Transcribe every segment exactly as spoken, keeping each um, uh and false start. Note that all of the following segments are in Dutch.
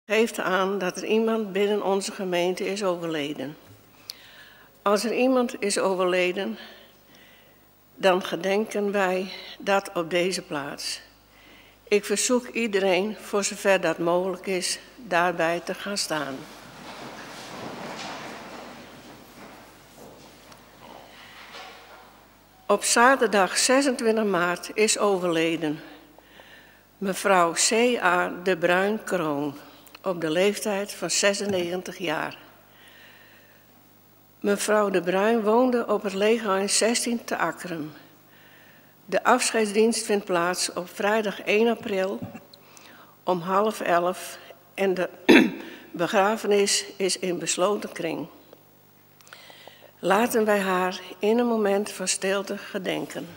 geeft aan dat er iemand binnen onze gemeente is overleden. Als er iemand is overleden, dan gedenken wij dat op deze plaats. Ik verzoek iedereen, voor zover dat mogelijk is, daarbij te gaan staan. Op zaterdag zesentwintig maart is overleden mevrouw C A de Bruin Kroon op de leeftijd van zesennegentig jaar. Mevrouw de Bruin woonde op het Leeghuis zestien te Akkrum. De afscheidsdienst vindt plaats op vrijdag één april om half elf en de begrafenis is in besloten kring. Laten wij haar in een moment van stilte gedenken.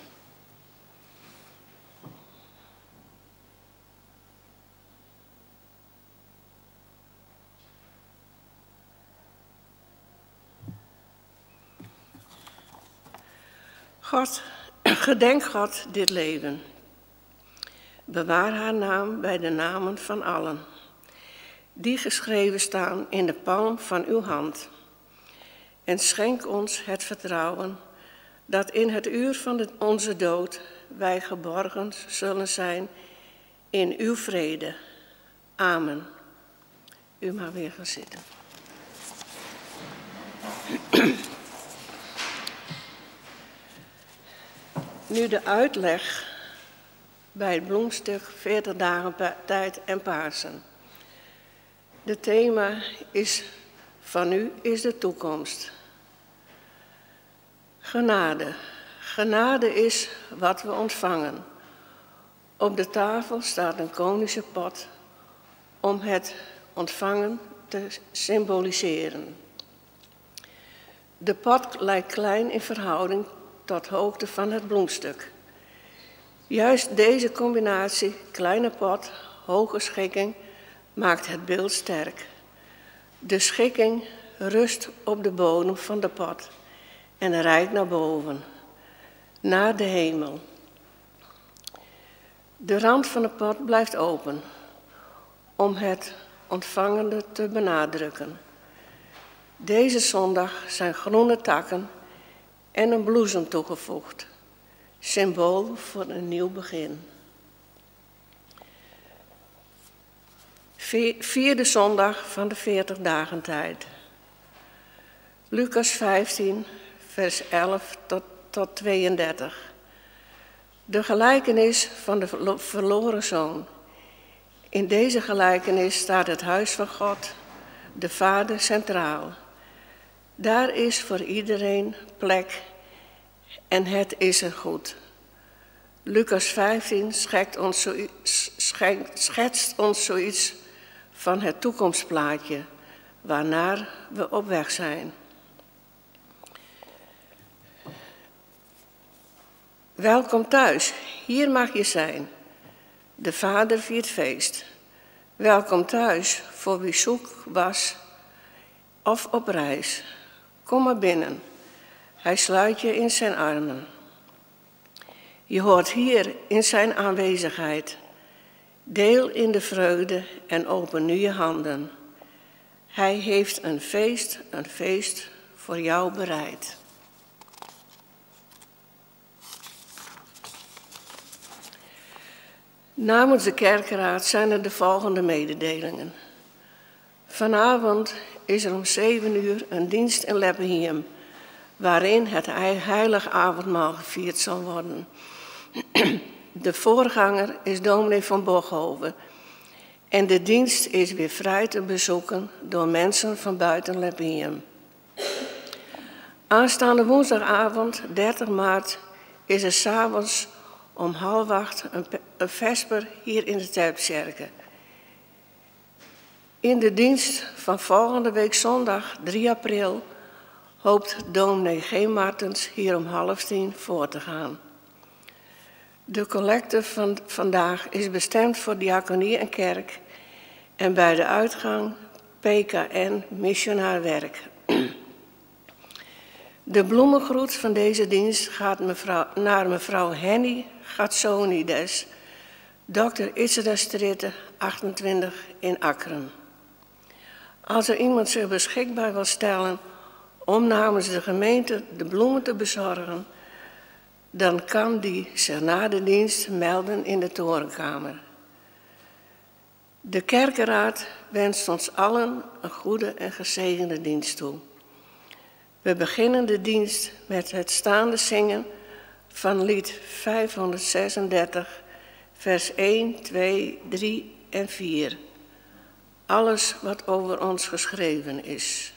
God, gedenk God dit leven. Bewaar haar naam bij de namen van allen, die geschreven staan in de palm van uw hand. En schenk ons het vertrouwen dat in het uur van de, onze dood wij geborgen zullen zijn in uw vrede. Amen. U mag weer gaan zitten. Nu de uitleg bij het bloemstuk veertig dagen tijd en Pasen. Het thema is: van u is de toekomst. Genade. Genade is wat we ontvangen. Op de tafel staat een konische pot om het ontvangen te symboliseren. De pot lijkt klein in verhouding tot hoogte van het bloemstuk. Juist deze combinatie, kleine pot, hoge schikking, maakt het beeld sterk. De schikking rust op de bodem van de pot en reikt naar boven, naar de hemel. De rand van de pot blijft open om het ontvangende te benadrukken. Deze zondag zijn groene takken en een bloesem toegevoegd, symbool voor een nieuw begin. Vierde zondag van de veertig dagen tijd. Lucas vijftien, vers elf tot, tot tweeëndertig. De gelijkenis van de verloren zoon. In deze gelijkenis staat het huis van God, de Vader, centraal. Daar is voor iedereen plek en het is er goed. Lucas vijftien schetst ons, zo, schetst ons zoiets van het toekomstplaatje waarnaar we op weg zijn. Welkom thuis, hier mag je zijn. De Vader viert feest. Welkom thuis voor wie zoek was of op reis. Kom maar binnen, hij sluit je in zijn armen. Je hoort hier in zijn aanwezigheid. Deel in de vreugde en open nu je handen. Hij heeft een feest, een feest voor jou bereid. Namens de kerkraad zijn er de volgende mededelingen. Vanavond is er om zeven uur een dienst in Leppenheim, waarin het heilig avondmaal gevierd zal worden. De voorganger is dominee van Bochhoven en de dienst is weer vrij te bezoeken door mensen van buiten Leppenheim. Aanstaande woensdagavond, dertig maart, is er 's avonds om half acht een, een vesper hier in de Terpskerke. In de dienst van volgende week zondag drie april hoopt dominee G. Martens hier om half tien voor te gaan. De collecte van vandaag is bestemd voor diaconie en kerk en bij de uitgang P K N missionair werk. De bloemengroet van deze dienst gaat mevrouw, naar mevrouw Henny Gatsonides, dokter Itzerda Stritte, achtentwintig in Akkrum. Als er iemand zich beschikbaar wil stellen om namens de gemeente de bloemen te bezorgen, dan kan die zich na de dienst melden in de torenkamer. De kerkenraad wenst ons allen een goede en gezegende dienst toe. We beginnen de dienst met het staande zingen van lied vijfhonderdzesendertig, vers één, twee, drie en vier. Alles wat over ons geschreven is.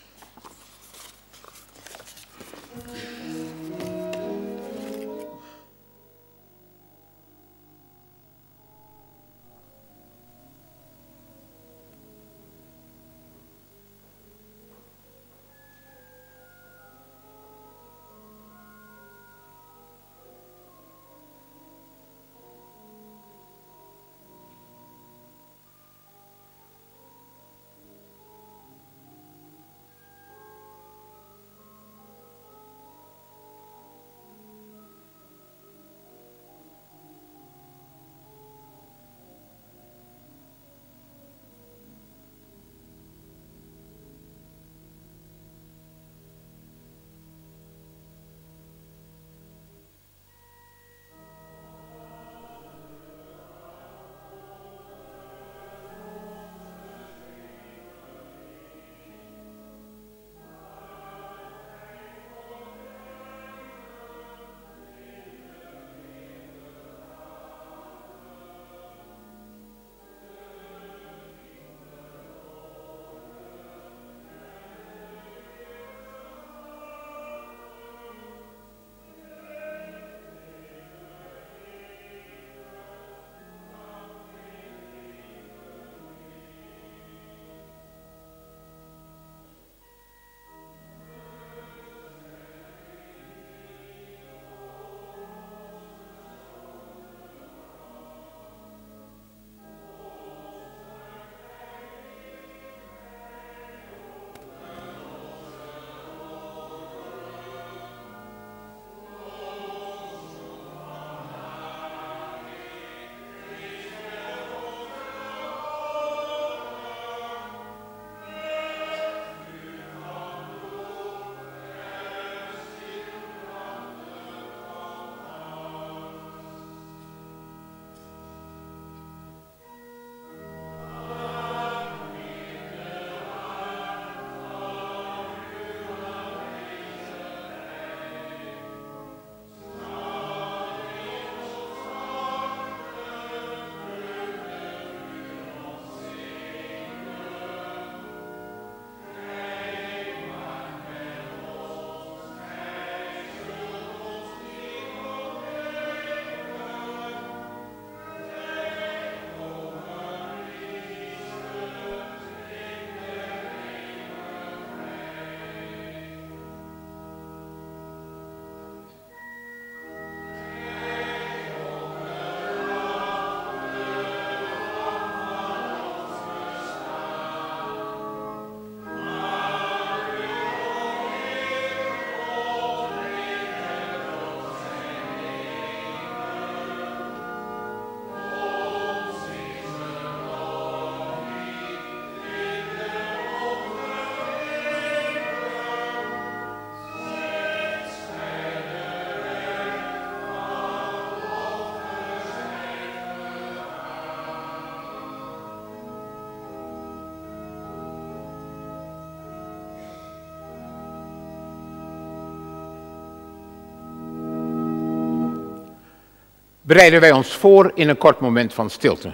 bereiden wij ons voor in een kort moment van stilte.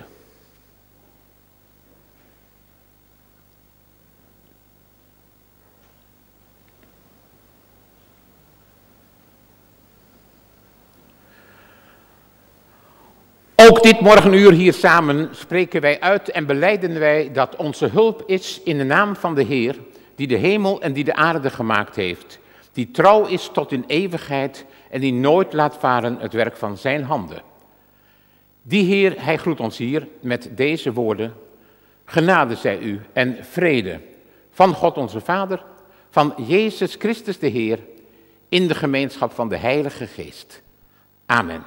Ook dit morgenuur hier samen spreken wij uit en belijden wij dat onze hulp is in de naam van de Heer, die de hemel en die de aarde gemaakt heeft, die trouw is tot in eeuwigheid en die nooit laat varen het werk van zijn handen. Die Heer, hij groet ons hier met deze woorden: genade zij u en vrede van God onze Vader, van Jezus Christus de Heer, in de gemeenschap van de Heilige Geest. Amen.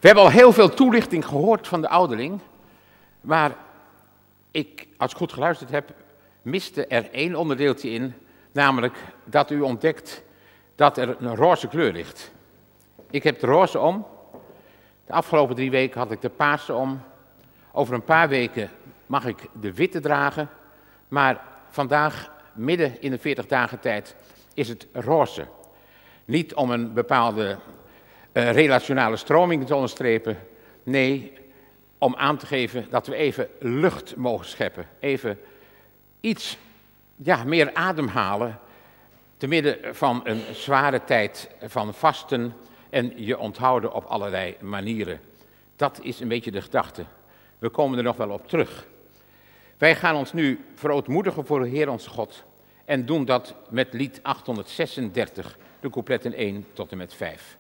We hebben al heel veel toelichting gehoord van de ouderling, maar ik, als ik goed geluisterd heb, miste er één onderdeeltje in, namelijk dat u ontdekt dat er een roze kleur ligt. Ik heb de roze om, de afgelopen drie weken had ik de paarse om, over een paar weken mag ik de witte dragen, maar vandaag, midden in de veertig dagen tijd, is het roze. Niet om een bepaalde uh, relationale stroming te onderstrepen, nee, om aan te geven dat we even lucht mogen scheppen, even iets ja, meer ademhalen, te midden van een zware tijd van vasten en je onthouden op allerlei manieren. Dat is een beetje de gedachte. We komen er nog wel op terug. Wij gaan ons nu verootmoedigen voor de Heer onze God en doen dat met lied achthonderdzesendertig, de coupletten één tot en met vijf.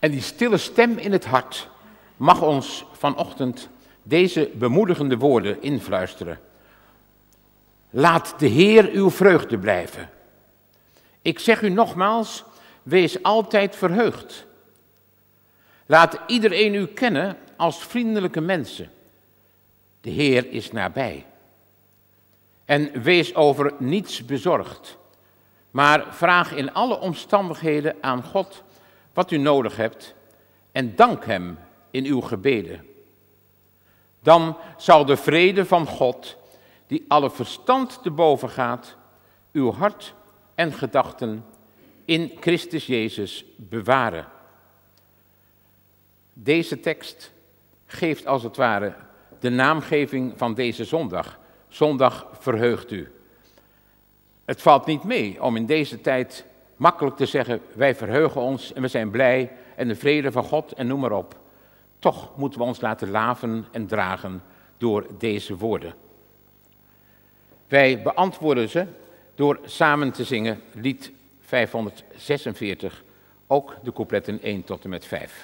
En die stille stem in het hart mag ons vanochtend deze bemoedigende woorden influisteren. Laat de Heer uw vreugde blijven. Ik zeg u nogmaals, wees altijd verheugd. Laat iedereen u kennen als vriendelijke mensen. De Heer is nabij. En wees over niets bezorgd, maar vraag in alle omstandigheden aan God wat u nodig hebt en dank Hem in uw gebeden. Dan zal de vrede van God, die alle verstand te boven gaat, uw hart en gedachten in Christus Jezus bewaren. Deze tekst geeft als het ware de naamgeving van deze zondag. Zondag verheugt u. Het valt niet mee om in deze tijd makkelijk te zeggen, wij verheugen ons en we zijn blij en de vrede van God en noem maar op. Toch moeten we ons laten laven en dragen door deze woorden. Wij beantwoorden ze door samen te zingen lied vijfhonderdzesenveertig, ook de coupletten één tot en met vijf.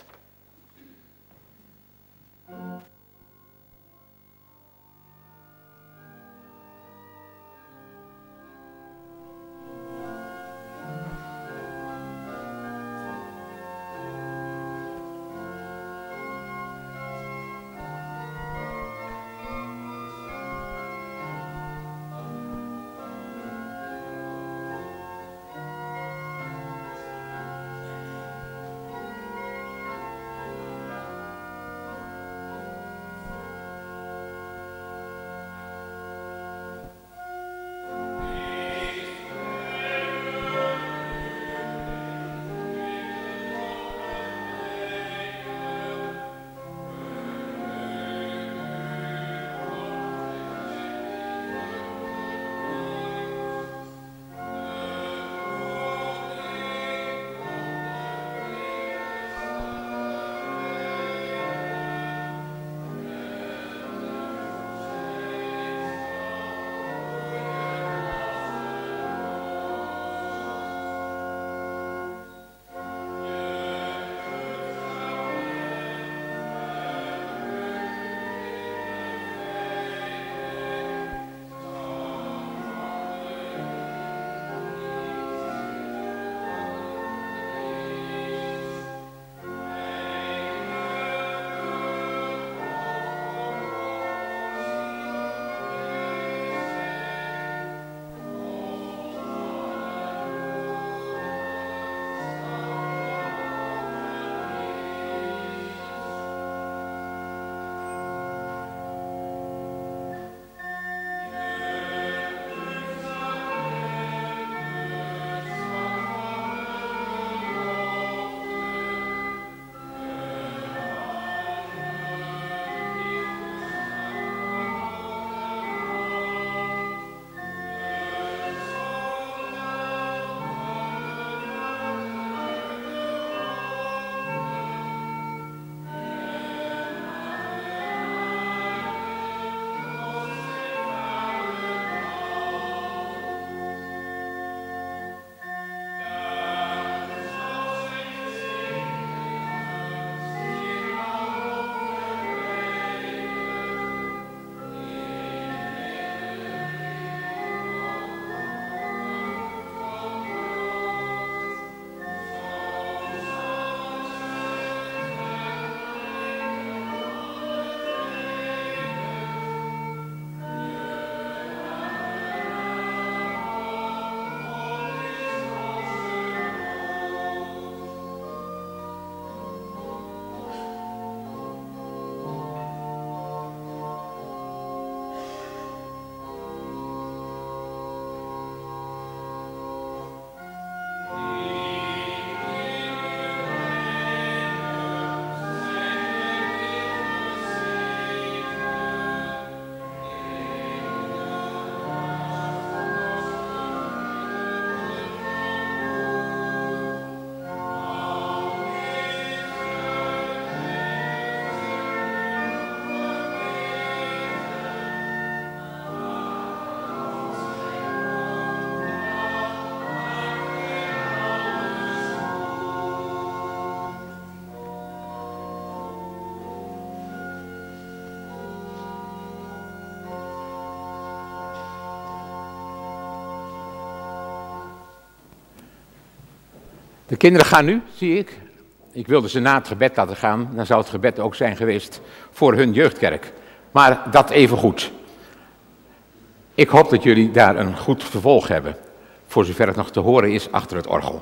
De kinderen gaan nu, zie ik. Ik wilde ze na het gebed laten gaan. Dan zou het gebed ook zijn geweest voor hun jeugdkerk. Maar dat even goed. Ik hoop dat jullie daar een goed vervolg hebben. Voor zover het nog te horen is achter het orgel.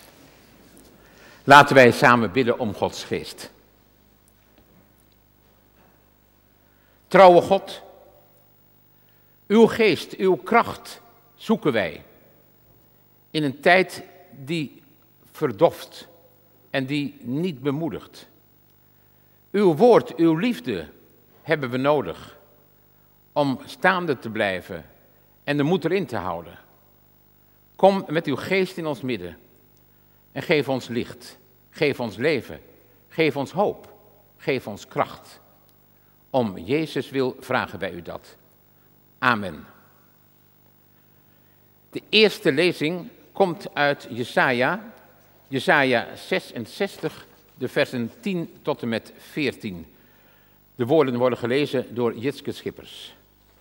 Laten wij samen bidden om Gods geest. Trouwe God, uw geest, uw kracht zoeken wij. In een tijd die verdoft en die niet bemoedigt. Uw woord, uw liefde hebben we nodig om staande te blijven en de moed erin te houden. Kom met uw geest in ons midden en geef ons licht, geef ons leven, geef ons hoop, geef ons kracht. Om Jezus wil vragen wij u dat. Amen. De eerste lezing komt uit Jesaja, Jesaja zesenzestig, de versen tien tot en met veertien. De woorden worden gelezen door Jitske Schippers.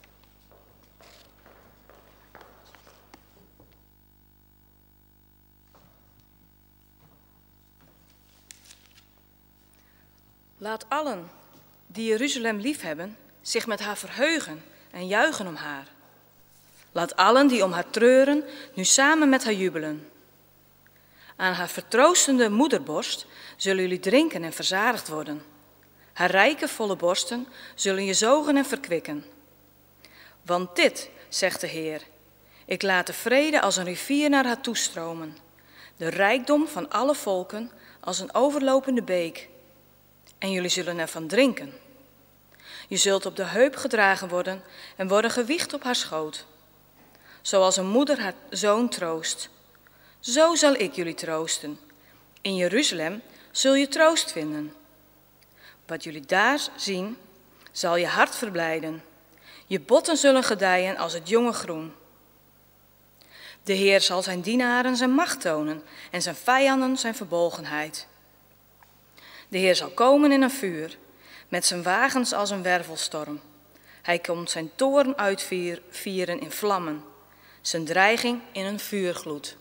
Laat allen die Jeruzalem liefhebben zich met haar verheugen en juichen om haar. Laat allen die om haar treuren nu samen met haar jubelen. Aan haar vertroostende moederborst zullen jullie drinken en verzadigd worden. Haar rijke, volle borsten zullen je zogen en verkwikken. Want dit, zegt de Heer, ik laat de vrede als een rivier naar haar toestromen, de rijkdom van alle volken als een overlopende beek. En jullie zullen ervan drinken. Je zult op de heup gedragen worden en worden gewiegd op haar schoot. Zoals een moeder haar zoon troost. Zo zal ik jullie troosten. In Jeruzalem zul je troost vinden. Wat jullie daar zien, zal je hart verblijden. Je botten zullen gedijen als het jonge groen. De Heer zal zijn dienaren zijn macht tonen en zijn vijanden zijn verbolgenheid. De Heer zal komen in een vuur, met zijn wagens als een wervelstorm. Hij komt zijn toorn uitvieren in vlammen, zijn dreiging in een vuurgloed.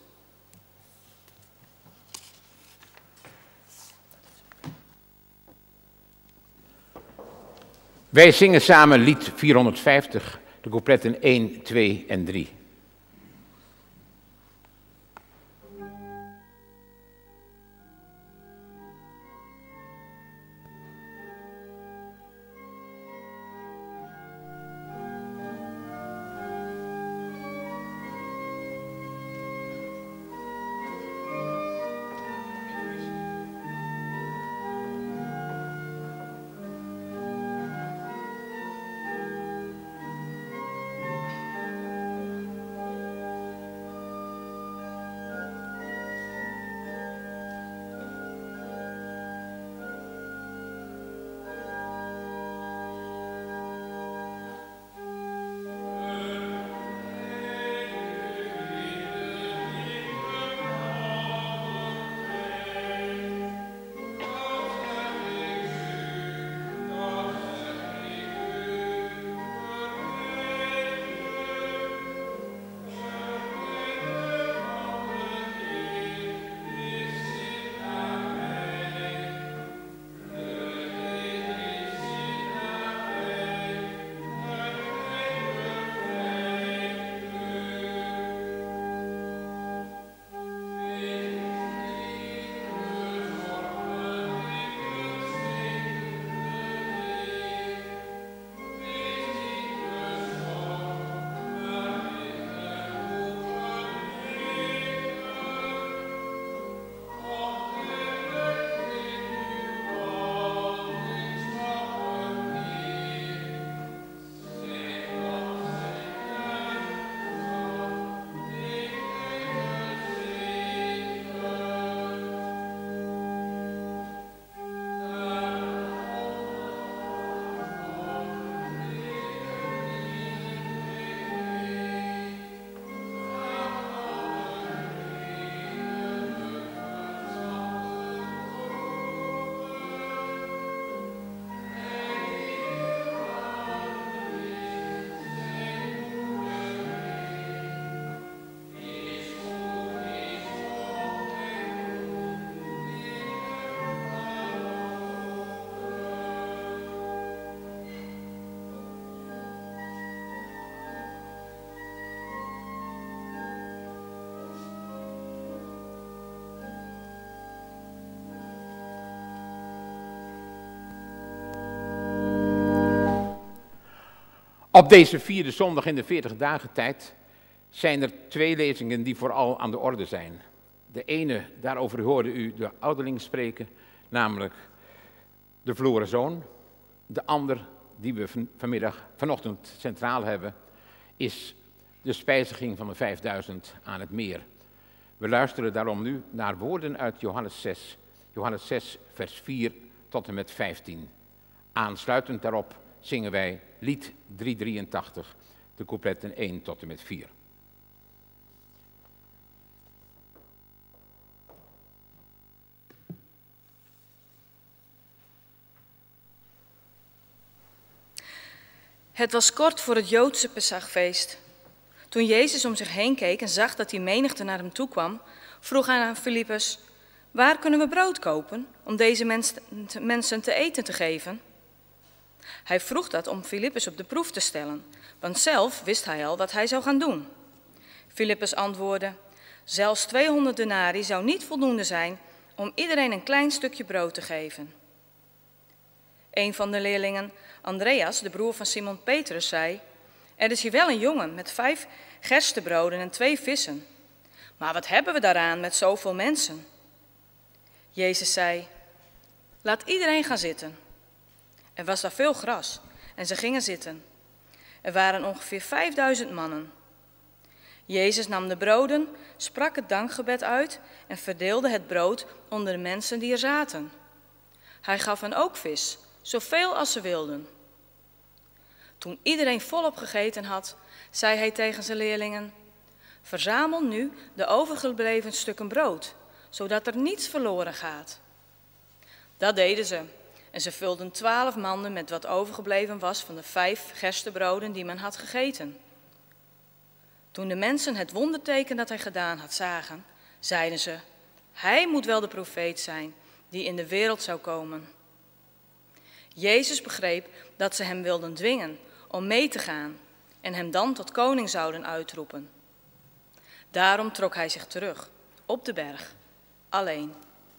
Wij zingen samen lied vierhonderdvijftig, de coupletten één, twee en drie. Op deze vierde zondag in de veertig dagen tijd zijn er twee lezingen die vooral aan de orde zijn. De ene, daarover hoorde u de ouderling spreken, namelijk de verloren zoon. De ander, die we van, vanmiddag, vanochtend centraal hebben, is de spijziging van de vijfduizend aan het meer. We luisteren daarom nu naar woorden uit Johannes zes, Johannes zes vers vier tot en met vijftien. Aansluitend daarop zingen wij lied driehonderddrieëntachtig, de coupletten één tot en met vier. Het was kort voor het Joodse Pesachfeest. Toen Jezus om zich heen keek en zag dat die menigte naar hem toe kwam, vroeg hij aan Filippus: waar kunnen we brood kopen om deze mens, mensen te eten te geven? Hij vroeg dat om Filippus op de proef te stellen, want zelf wist hij al wat hij zou gaan doen. Filippus antwoordde: zelfs tweehonderd denarii zou niet voldoende zijn om iedereen een klein stukje brood te geven. Een van de leerlingen, Andreas, de broer van Simon Petrus, zei: er is hier wel een jongen met vijf gerstebroden en twee vissen. Maar wat hebben we daaraan met zoveel mensen? Jezus zei: laat iedereen gaan zitten. Er was daar veel gras en ze gingen zitten. Er waren ongeveer vijfduizend mannen. Jezus nam de broden, sprak het dankgebed uit en verdeelde het brood onder de mensen die er zaten. Hij gaf hen ook vis, zoveel als ze wilden. Toen iedereen volop gegeten had, zei hij tegen zijn leerlingen: verzamel nu de overgebleven stukken brood, zodat er niets verloren gaat. Dat deden ze en ze vulden twaalf manden met wat overgebleven was van de vijf gerstebroden die men had gegeten. Toen de mensen het wonderteken dat hij gedaan had zagen, zeiden ze: hij moet wel de profeet zijn die in de wereld zou komen. Jezus begreep dat ze hem wilden dwingen om mee te gaan en hem dan tot koning zouden uitroepen. Daarom trok hij zich terug, op de berg, alleen.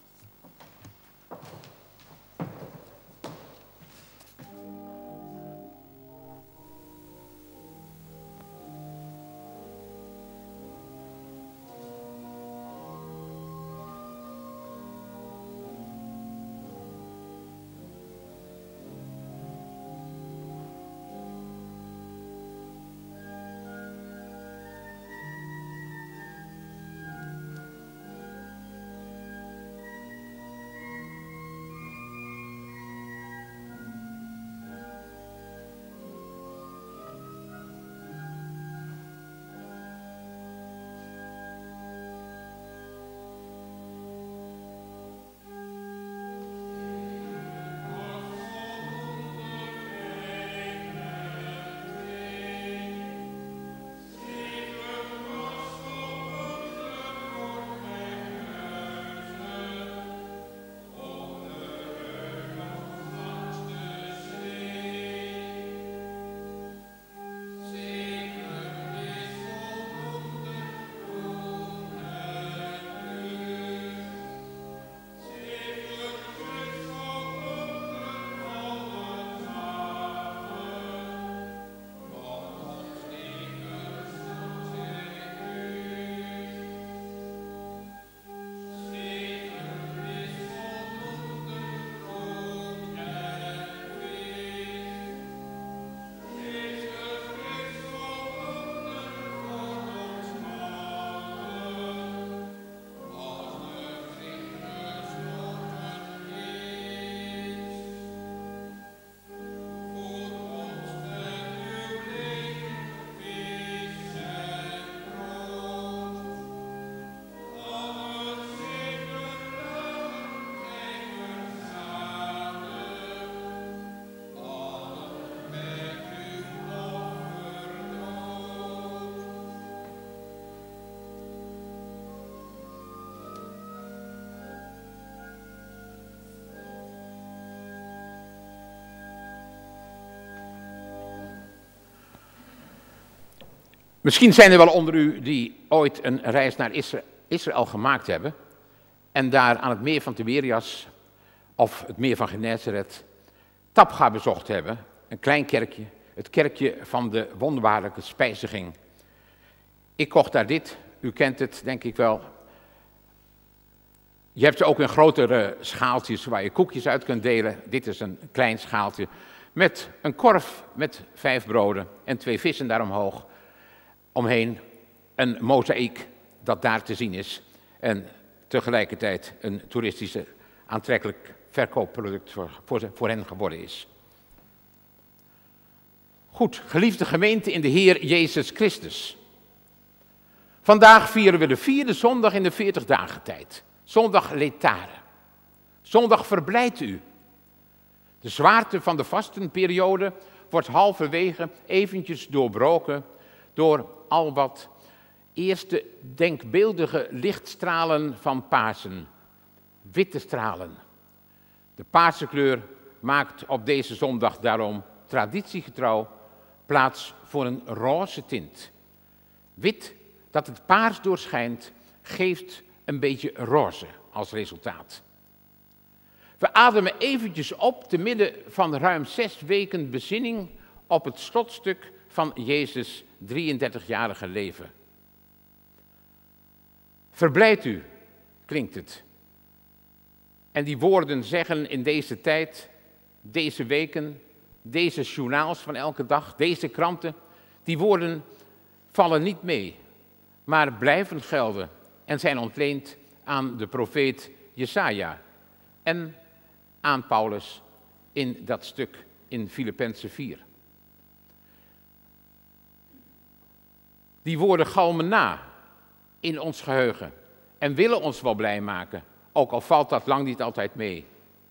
Misschien zijn er wel onder u die ooit een reis naar Israël gemaakt hebben en daar aan het meer van Tiberias of het meer van Genesaret Tabga bezocht hebben, een klein kerkje het kerkje van de wonderbaarlijke spijziging. Ik kocht daar dit, u kent het denk ik wel. Je hebt ze ook in grotere schaaltjes waar je koekjes uit kunt delen. Dit is een klein schaaltje met een korf met vijf broden en twee vissen daaromhoog. Omheen een mozaïek dat daar te zien is. En tegelijkertijd een toeristische aantrekkelijk verkoopproduct voor, voor, voor hen geworden is. Goed, geliefde gemeente in de Heer Jezus Christus. Vandaag vieren we de vierde zondag in de veertig dagen tijd. Zondag Letare. Zondag verblijdt u. De zwaarte van de vastenperiode wordt halverwege eventjes doorbroken door al wat eerste denkbeeldige lichtstralen van Pasen. Witte stralen. De Pasenkleur maakt op deze zondag daarom traditiegetrouw plaats voor een roze tint. Wit dat het paars doorschijnt, geeft een beetje roze als resultaat. We ademen eventjes op te midden van ruim zes weken bezinning op het slotstuk van Jezus' drieëndertigjarige leven. Verblijd u, klinkt het. En die woorden zeggen in deze tijd, deze weken, deze journaals van elke dag, deze kranten, die woorden vallen niet mee, maar blijven gelden en zijn ontleend aan de profeet Jesaja en aan Paulus in dat stuk in Filippenzen vier. Die woorden galmen na in ons geheugen en willen ons wel blij maken, ook al valt dat lang niet altijd mee.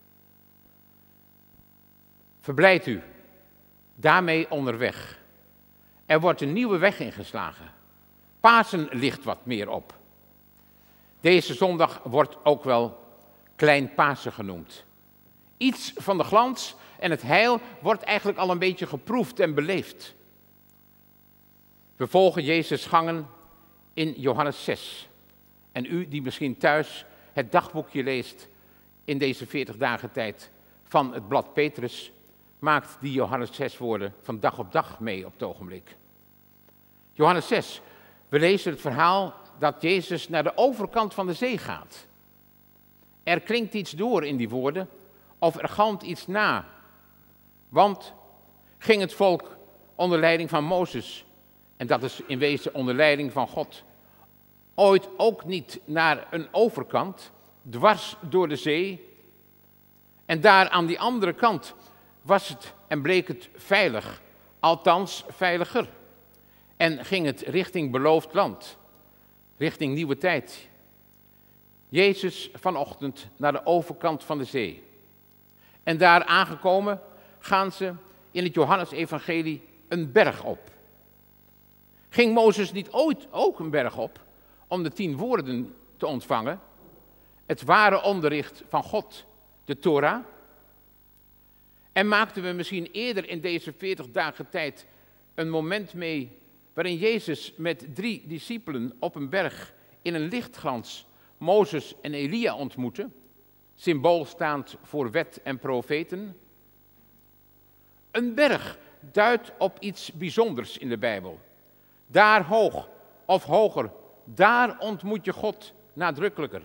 Verblijd u, daarmee onderweg. Er wordt een nieuwe weg ingeslagen. Pasen ligt wat meer op. Deze zondag wordt ook wel Klein Pasen genoemd. Iets van de glans en het heil wordt eigenlijk al een beetje geproefd en beleefd. We volgen Jezus' gangen in Johannes zes. En u die misschien thuis het dagboekje leest in deze veertig dagen tijd van het blad Petrus, maakt die Johannes zes woorden van dag op dag mee op het ogenblik. Johannes zes, we lezen het verhaal dat Jezus naar de overkant van de zee gaat. Er klinkt iets door in die woorden, of er galmt iets na. Want ging het volk onder leiding van Mozes, en dat is in wezen onder leiding van God, ooit ook niet naar een overkant, dwars door de zee. En daar aan die andere kant was het en bleek het veilig, althans veiliger. En ging het richting beloofd land, richting nieuwe tijd. Jezus vanochtend naar de overkant van de zee. En daar aangekomen gaan ze in het Johannesevangelie een berg op. Ging Mozes niet ooit ook een berg op om de tien woorden te ontvangen? Het ware onderricht van God, de Torah. En maakten we misschien eerder in deze veertig dagen tijd een moment mee waarin Jezus met drie discipelen op een berg in een lichtglans Mozes en Elia ontmoette, symbool staand voor wet en profeten. Een berg duidt op iets bijzonders in de Bijbel. Daar hoog of hoger, daar ontmoet je God nadrukkelijker.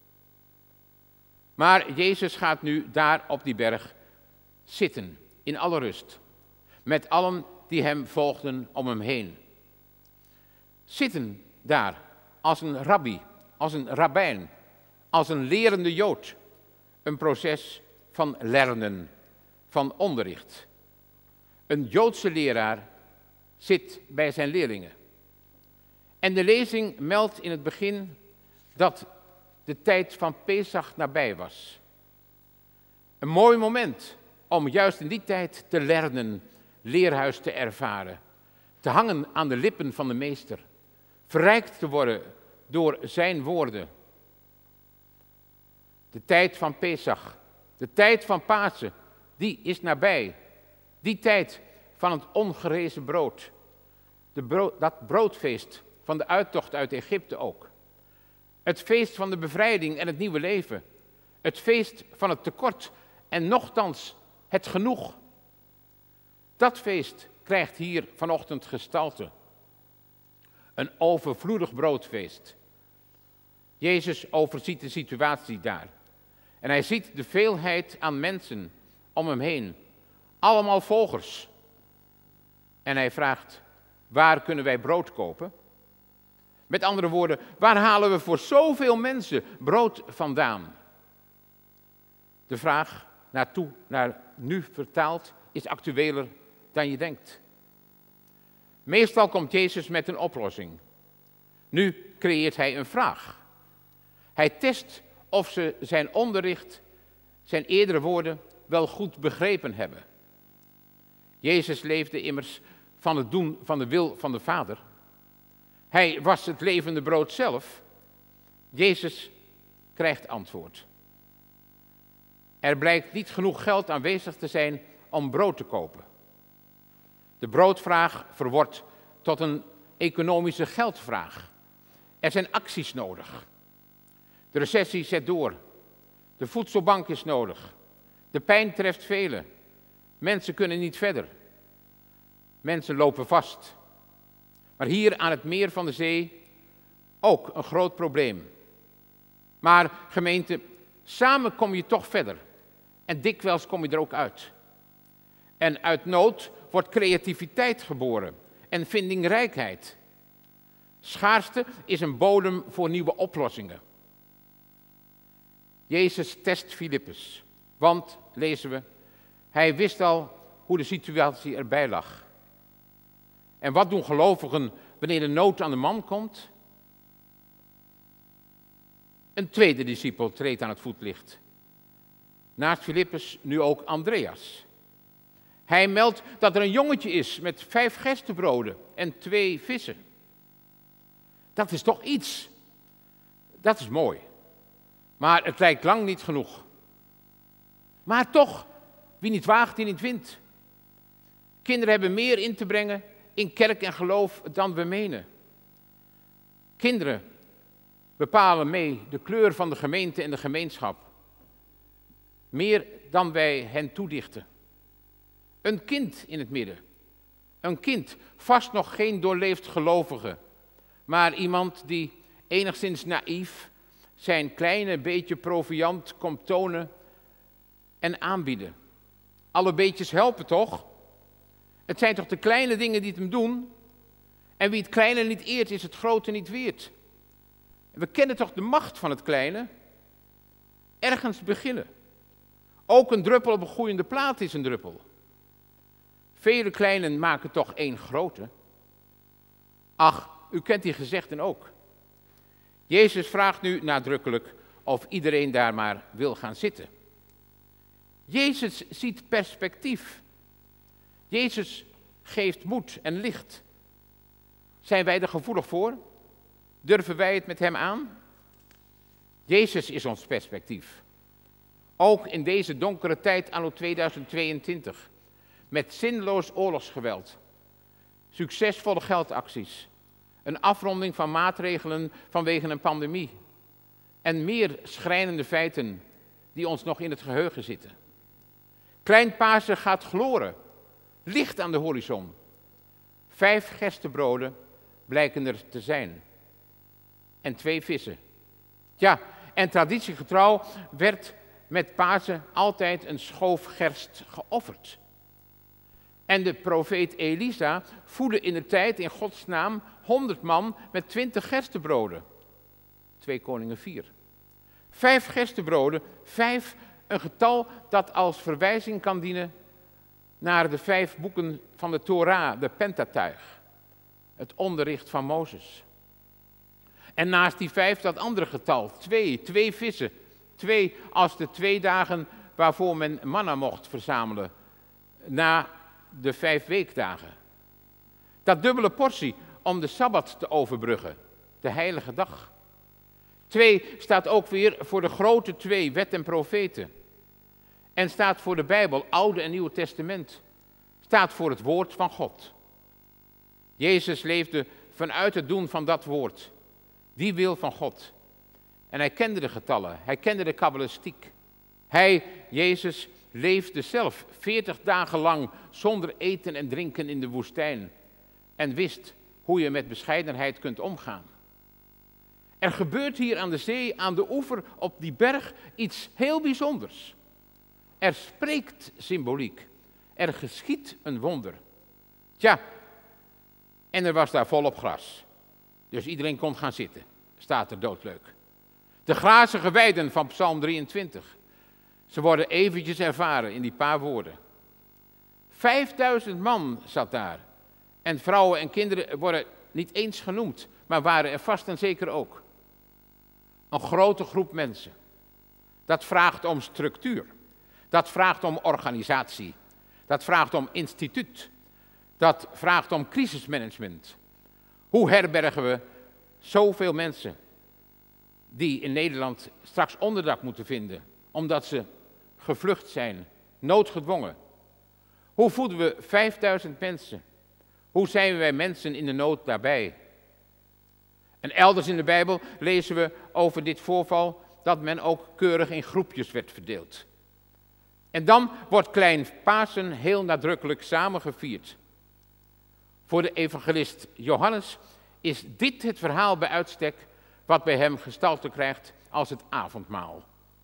Maar Jezus gaat nu daar op die berg zitten, in alle rust, met allen die hem volgden om hem heen. Zitten daar als een rabbi, als een rabbijn, als een lerende Jood. Een proces van lernen, van onderricht. Een Joodse leraar zit bij zijn leerlingen. En de lezing meldt in het begin dat de tijd van Pesach nabij was. Een mooi moment om juist in die tijd te lernen, leerhuis te ervaren, te hangen aan de lippen van de meester, verrijkt te worden door zijn woorden. De tijd van Pesach, de tijd van Pasen, die is nabij. Die tijd van het ongerezen brood. De brood dat broodfeest van de uittocht uit Egypte ook. Het feest van de bevrijding en het nieuwe leven. Het feest van het tekort en nochtans het genoeg. Dat feest krijgt hier vanochtend gestalte. Een overvloedig broodfeest. Jezus overziet de situatie daar. En hij ziet de veelheid aan mensen om hem heen. Allemaal volgers. En hij vraagt, waar kunnen wij brood kopen? Met andere woorden, waar halen we voor zoveel mensen brood vandaan? De vraag naartoe, naar nu vertaald, is actueler dan je denkt. Meestal komt Jezus met een oplossing. Nu creëert hij een vraag. Hij test of ze zijn onderricht, zijn eerdere woorden, wel goed begrepen hebben. Jezus leefde immers van het doen van de wil van de Vader. Hij was het levende brood zelf. Jezus krijgt antwoord. Er blijkt niet genoeg geld aanwezig te zijn om brood te kopen. De broodvraag verwordt tot een economische geldvraag. Er zijn acties nodig. De recessie zet door. De voedselbank is nodig. De pijn treft velen. Mensen kunnen niet verder. Mensen lopen vast. Maar hier aan het meer van de zee ook een groot probleem. Maar gemeente, samen kom je toch verder. En dikwijls kom je er ook uit. En uit nood wordt creativiteit geboren en vindingrijkheid. Schaarste is een bodem voor nieuwe oplossingen. Jezus test Filippus, want, lezen we, hij wist al hoe de situatie erbij lag. En wat doen gelovigen wanneer de nood aan de man komt? Een tweede discipel treedt aan het voetlicht. Naast Filippus nu ook Andreas. Hij meldt dat er een jongetje is met vijf gerstebroden en twee vissen. Dat is toch iets. Dat is mooi. Maar het lijkt lang niet genoeg. Maar toch, wie niet waagt, die niet wint. Kinderen hebben meer in te brengen in kerk en geloof dan we menen. Kinderen bepalen mee de kleur van de gemeente en de gemeenschap. Meer dan wij hen toedichten. Een kind in het midden. Een kind, vast nog geen doorleefd gelovige, maar iemand die enigszins naïef zijn kleine beetje proviand komt tonen en aanbieden. Alle beetjes helpen toch? Het zijn toch de kleine dingen die het hem doen? En wie het kleine niet eert, is het grote niet weert. We kennen toch de macht van het kleine? Ergens beginnen. Ook een druppel op een groeiende plaat is een druppel. Vele kleinen maken toch één grote. Ach, u kent die gezegden ook. Jezus vraagt nu nadrukkelijk of iedereen daar maar wil gaan zitten. Jezus ziet perspectief. Jezus geeft moed en licht. Zijn wij er gevoelig voor? Durven wij het met hem aan? Jezus is ons perspectief. Ook in deze donkere tijd anno tweeduizend tweeëntwintig. Met zinloos oorlogsgeweld. Succesvolle geldacties. Een afronding van maatregelen vanwege een pandemie. En meer schrijnende feiten die ons nog in het geheugen zitten. Klein Pasen gaat gloren. Licht aan de horizon. Vijf gerstebroden blijken er te zijn. En twee vissen. Ja, en traditiegetrouw werd met Pasen altijd een schoof gerst geofferd. En de profeet Elisa voedde in de tijd in Gods naam honderd man met twintig gerstebroden. Twee Koningen vier. Vijf gerstebroden, vijf, een getal dat als verwijzing kan dienen naar de vijf boeken van de Torah, de Pentateuch. Het onderricht van Mozes. En naast die vijf dat andere getal, twee, twee vissen. Twee als de twee dagen waarvoor men manna mocht verzamelen na de vijf weekdagen. Dat dubbele portie om de Sabbat te overbruggen, de heilige dag. Twee staat ook weer voor de grote twee, wet en profeten. En staat voor de Bijbel, Oude en Nieuwe Testament. Staat voor het woord van God. Jezus leefde vanuit het doen van dat woord. Die wil van God. En hij kende de getallen, hij kende de kabbalistiek. Hij, Jezus, leefde zelf veertig dagen lang zonder eten en drinken in de woestijn en wist hoe je met bescheidenheid kunt omgaan. Er gebeurt hier aan de zee, aan de oever, op die berg, iets heel bijzonders. Er spreekt symboliek. Er geschiet een wonder. Tja, en er was daar volop gras. Dus iedereen kon gaan zitten. Staat er doodleuk. De grazige weiden van Psalm drieëntwintig. Ze worden eventjes ervaren in die paar woorden. Vijfduizend man zat daar. En vrouwen en kinderen worden niet eens genoemd, maar waren er vast en zeker ook. Een grote groep mensen. Dat vraagt om structuur. Dat vraagt om organisatie. Dat vraagt om instituut. Dat vraagt om crisismanagement. Hoe herbergen we zoveel mensen die in Nederland straks onderdak moeten vinden, omdat ze gevlucht zijn, noodgedwongen? Hoe voeden we vijfduizend mensen? Hoe zijn wij mensen in de nood daarbij? En elders in de Bijbel lezen we over dit voorval dat men ook keurig in groepjes werd verdeeld. En dan wordt Klein Pasen heel nadrukkelijk samengevierd. Voor de evangelist Johannes is dit het verhaal bij uitstek wat bij hem gestalte krijgt als het avondmaal.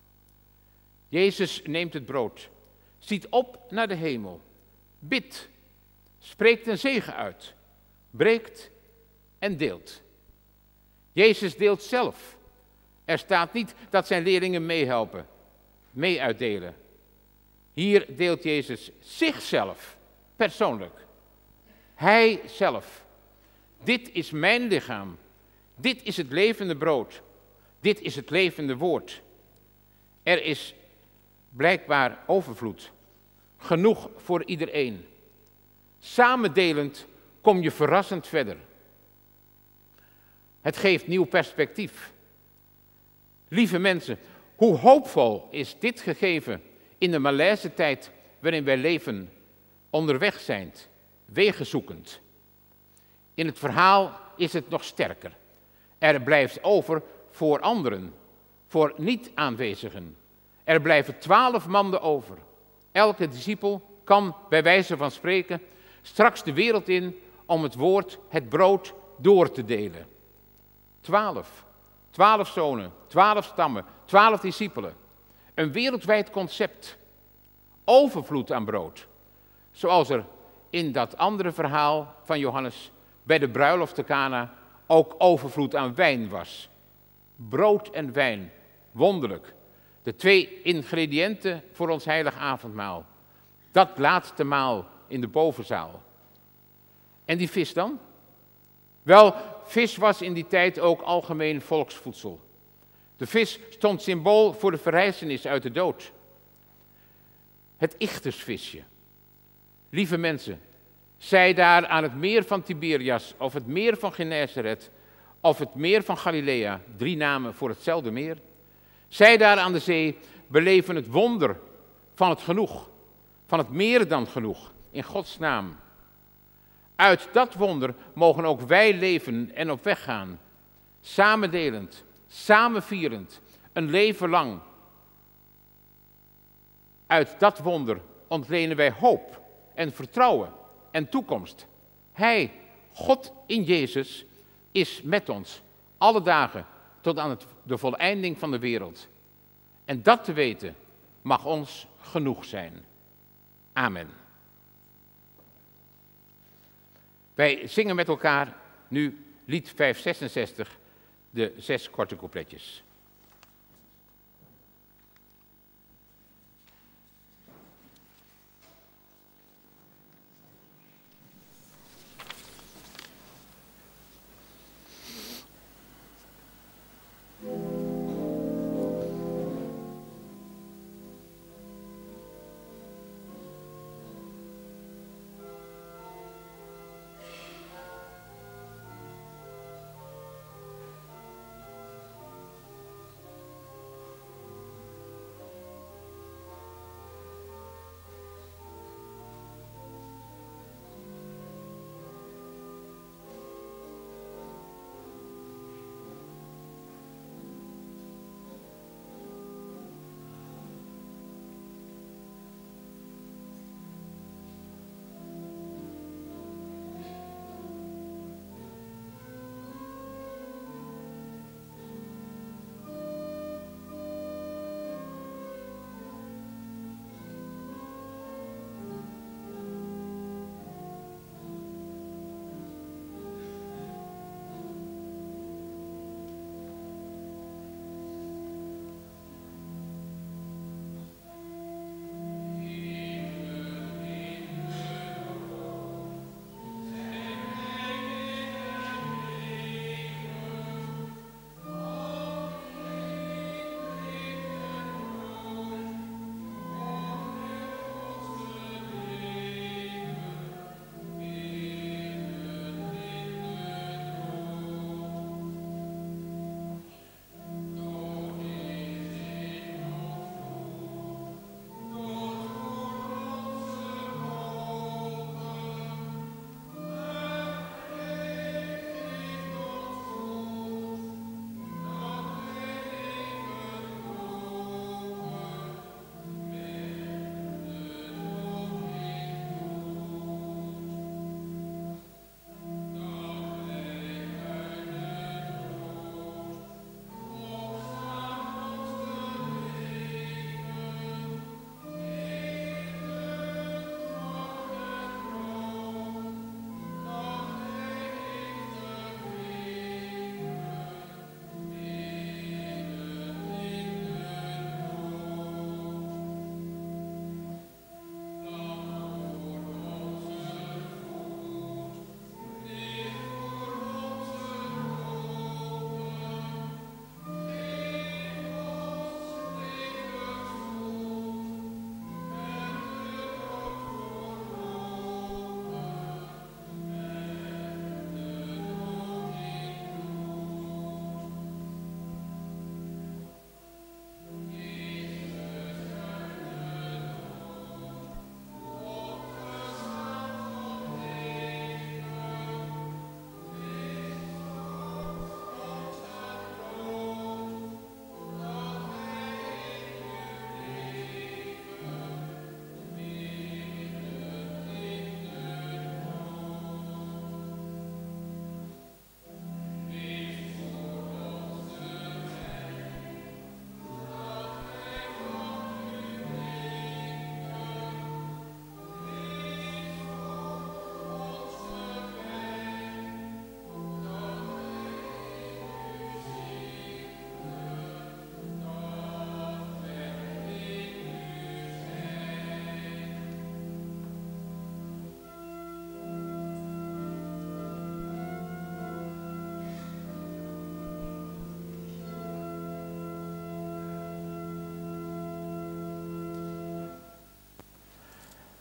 Jezus neemt het brood, ziet op naar de hemel, bidt, spreekt een zegen uit, breekt en deelt. Jezus deelt zelf. Er staat niet dat zijn leerlingen meehelpen, mee uitdelen. Hier deelt Jezus zichzelf, persoonlijk. Hij zelf. Dit is mijn lichaam. Dit is het levende brood. Dit is het levende woord. Er is blijkbaar overvloed. Genoeg voor iedereen. Samendelend kom je verrassend verder. Het geeft nieuw perspectief. Lieve mensen, hoe hoopvol is dit gegeven in de malaise tijd waarin wij leven, onderweg zijn, wegenzoekend. In het verhaal is het nog sterker. Er blijft over voor anderen, voor niet-aanwezigen. Er blijven twaalf manden over. Elke discipel kan, bij wijze van spreken, straks de wereld in om het woord, het brood, door te delen. Twaalf. Twaalf zonen, twaalf stammen, twaalf discipelen. Een wereldwijd concept. Overvloed aan brood. Zoals er in dat andere verhaal van Johannes bij de bruiloft te Kana ook overvloed aan wijn was. Brood en wijn, wonderlijk. De twee ingrediënten voor ons heilig avondmaal. Dat laatste maal in de bovenzaal. En die vis dan? Wel, vis was in die tijd ook algemeen volksvoedsel. De vis stond symbool voor de verrijzenis uit de dood. Het ichtersvisje. Lieve mensen, zij daar aan het meer van Tiberias, of het meer van Genesaret, of het meer van Galilea, drie namen voor hetzelfde meer. Zij daar aan de zee beleven het wonder van het genoeg, van het meer dan genoeg, in Gods naam. Uit dat wonder mogen ook wij leven en op weg gaan, samendelend, samenvierend, een leven lang. Uit dat wonder ontlenen wij hoop en vertrouwen en toekomst. Hij, God in Jezus, is met ons alle dagen tot aan het, de voleinding van de wereld. En dat te weten mag ons genoeg zijn. Amen. Wij zingen met elkaar nu lied vijfhonderdzesenzestig, de zes korte coupletjes.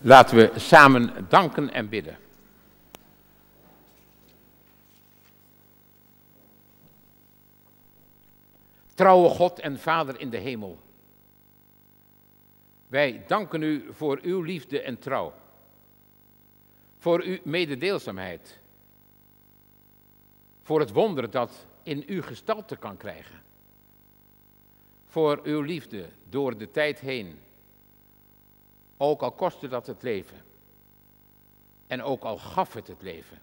Laten we samen danken en bidden. Trouwe God en Vader in de hemel, wij danken u voor uw liefde en trouw, voor uw mededeelzaamheid, voor het wonder dat in u gestalte kan krijgen, voor uw liefde door de tijd heen, ook al kostte dat het leven en ook al gaf het het leven.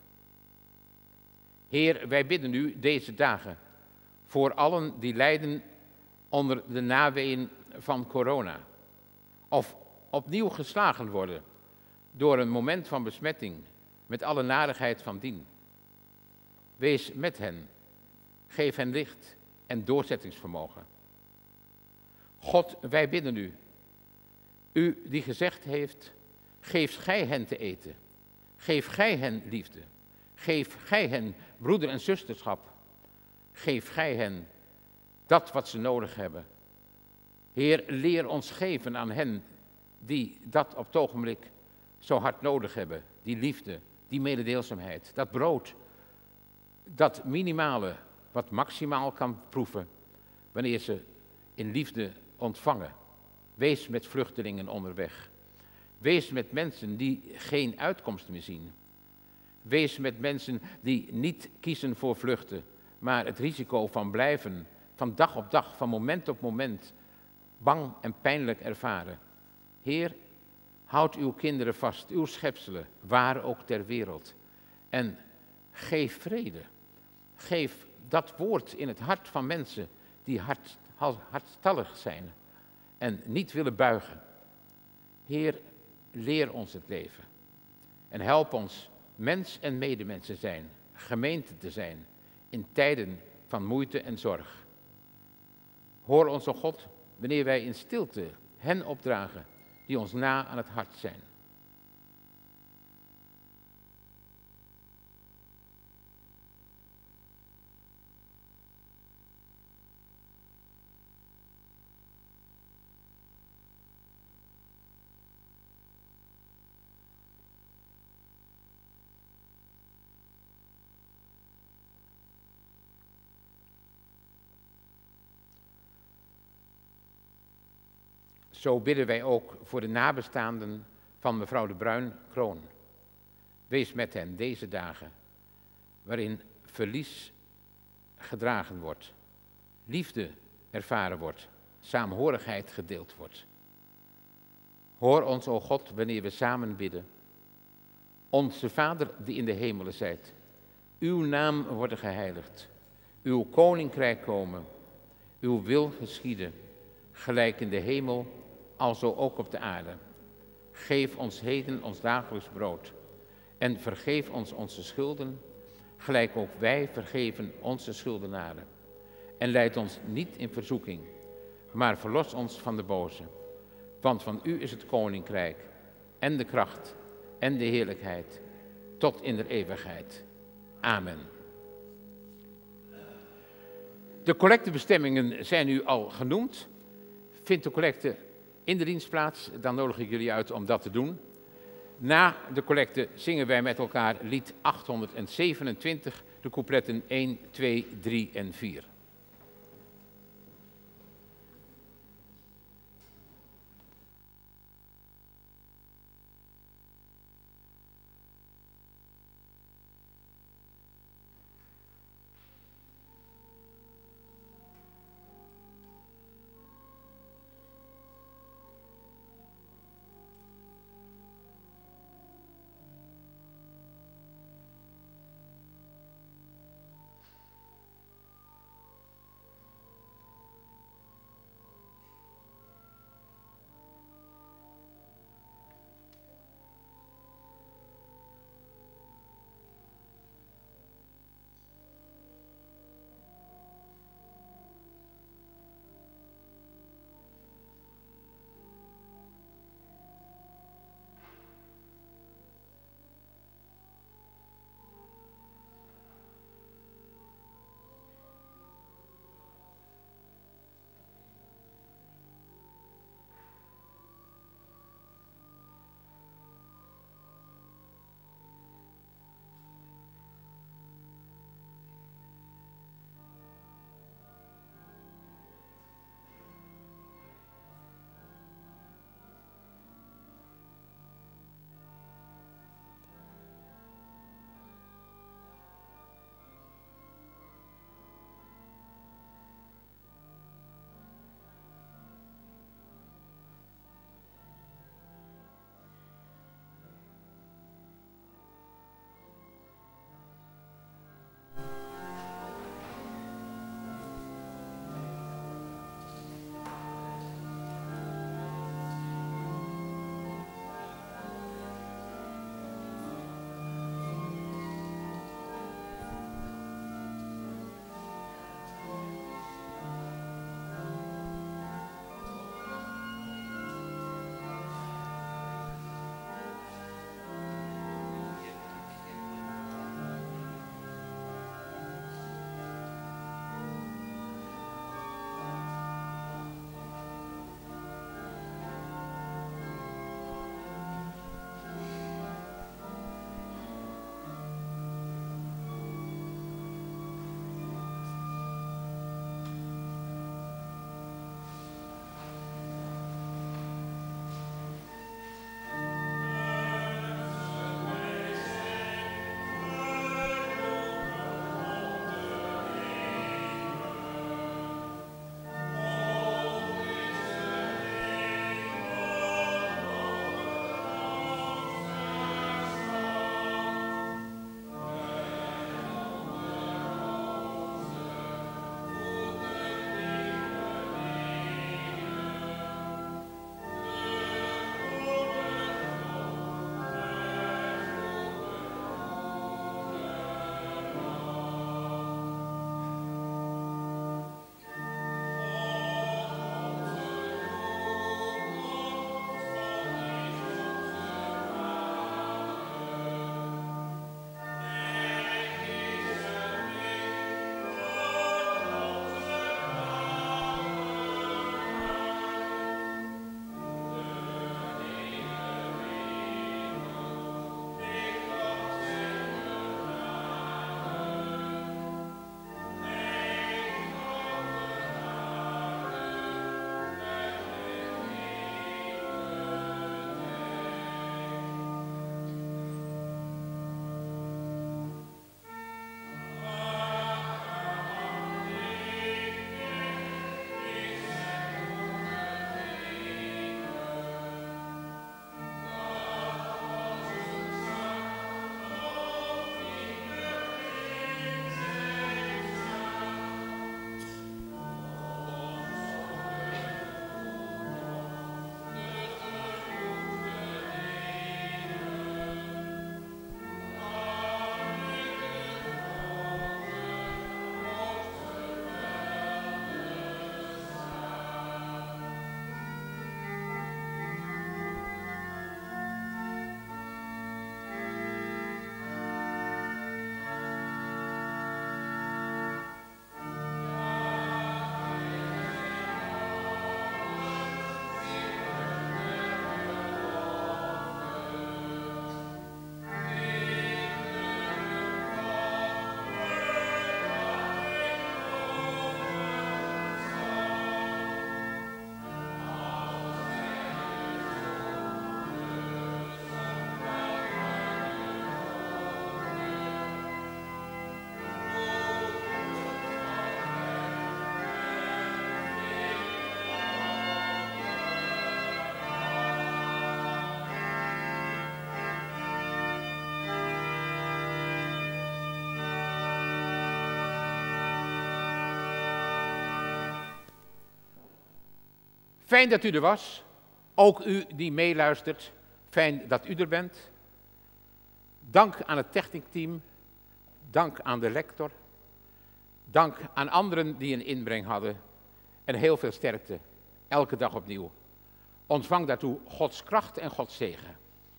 Heer, wij bidden u deze dagen voor allen die lijden onder de naweeën van corona, of opnieuw geslagen worden door een moment van besmetting met alle narigheid van dien. Wees met hen, geef hen licht en doorzettingsvermogen. God, wij bidden u, u die gezegd heeft, geef gij hen te eten, geef gij hen liefde, geef gij hen broeder- en zusterschap, geef gij hen dat wat ze nodig hebben. Heer, leer ons geven aan hen die dat op het ogenblik zo hard nodig hebben. Die liefde, die mededeelzaamheid, dat brood, dat minimale wat maximaal kan proeven wanneer ze in liefde ontvangen. Wees met vluchtelingen onderweg. Wees met mensen die geen uitkomst meer zien. Wees met mensen die niet kiezen voor vluchten, maar het risico van blijven, van dag op dag, van moment op moment, bang en pijnlijk ervaren. Heer, houd uw kinderen vast, uw schepselen, waar ook ter wereld. En geef vrede. Geef dat woord in het hart van mensen die hart, hartstallig zijn en niet willen buigen. Heer, leer ons het leven. En help ons mens en medemensen zijn, gemeente te zijn in tijden van moeite en zorg. Hoor ons, o God, wanneer wij in stilte hen opdragen die ons na aan het hart zijn. Zo bidden wij ook voor de nabestaanden van mevrouw de Bruin-Kroon. Wees met hen deze dagen, waarin verlies gedragen wordt, liefde ervaren wordt, saamhorigheid gedeeld wordt. Hoor ons, o God, wanneer we samen bidden. Onze Vader die in de hemelen zijt, uw naam worden geheiligd, uw koninkrijk komen, uw wil geschieden, gelijk in de hemel, alzo ook op de aarde. Geef ons heden ons dagelijks brood en vergeef ons onze schulden, gelijk ook wij vergeven onze schuldenaren. En leid ons niet in verzoeking, maar verlos ons van de boze. Want van u is het koninkrijk en de kracht en de heerlijkheid tot in de eeuwigheid. Amen. De collectebestemmingen zijn nu al genoemd. Vindt de collecte in de dienst plaats, dan nodig ik jullie uit om dat te doen. Na de collecte zingen wij met elkaar lied achthonderdzevenentwintig, de coupletten één, twee, drie en vier. Fijn dat u er was. Ook u die meeluistert. Fijn dat u er bent. Dank aan het techniekteam. Dank aan de lector. Dank aan anderen die een inbreng hadden. En heel veel sterkte. Elke dag opnieuw. Ontvang daartoe Gods kracht en Gods zegen.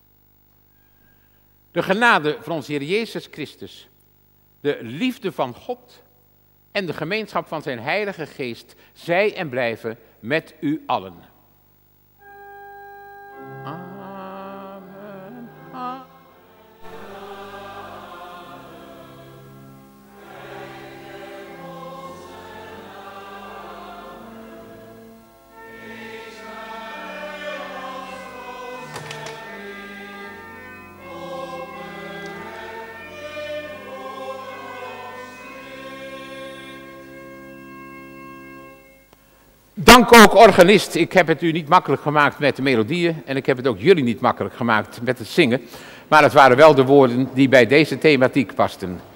De genade van onze Heer Jezus Christus, de liefde van God en de gemeenschap van zijn Heilige Geest, zij en blijven met u allen. Amen. Amen. Dank ook organist. Ik heb het u niet makkelijk gemaakt met de melodieën en ik heb het ook jullie niet makkelijk gemaakt met het zingen. Maar het waren wel de woorden die bij deze thematiek pasten.